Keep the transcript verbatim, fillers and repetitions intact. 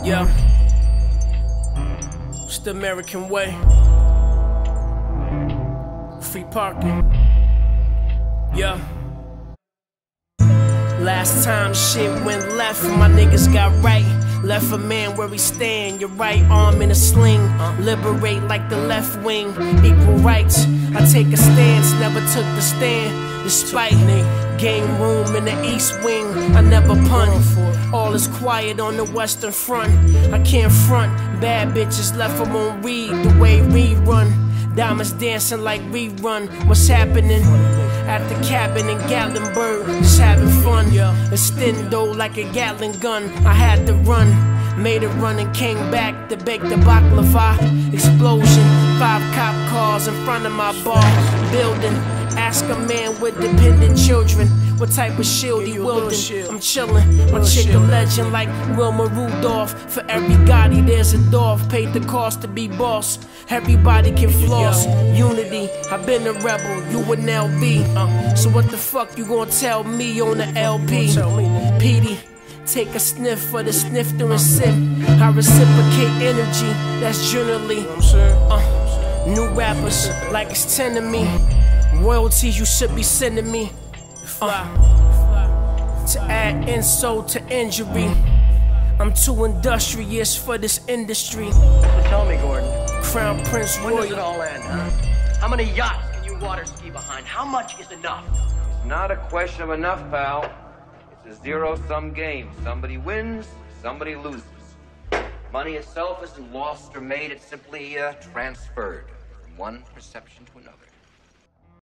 Yeah, it's the American way. Free parking. Yeah. Last time shit went left, my niggas got right. Left a man where he stand, your right arm in a sling. Liberate like the left wing, equal rights. I take a stance, never took the stand. Despite game room in the east wing, I never punt. All is quiet on the western front. I can't front, bad bitches left them on read the way we run. Diamonds dancing like rerun. What's happening? At the cabin in Gatlinburg, just having fun. Extendo like a Gatling gun. I had to run, made a run and came back to bake the baklava. Explosion, five cop cars in front of my bar building. Ask a man with dependent children what type of shield he wielding. I'm chillin', my chick a legend like Wilma Rudolph. For every Gotti there's a Dolph. Paid the cost to be boss. Everybody can floss. Unity, I've been a rebel, you an L B. Uh, so what the fuck you gonna tell me on the L P? Petey, take a sniff for the snifter and sip. I reciprocate energy, that's generally. Uh, new rappers, like it's ten to me. Royalties you should be sending me. Uh, to add insult to injury. I'm too industrious for this industry. So tell me, Gordon. Crown Prince When Royal. does it all end, huh? How many yachts can you water ski behind? How much is enough? It's not a question of enough, pal. It's a zero-sum game. Somebody wins, somebody loses. Money itself isn't lost or made, it's simply uh, transferred from one perception to another.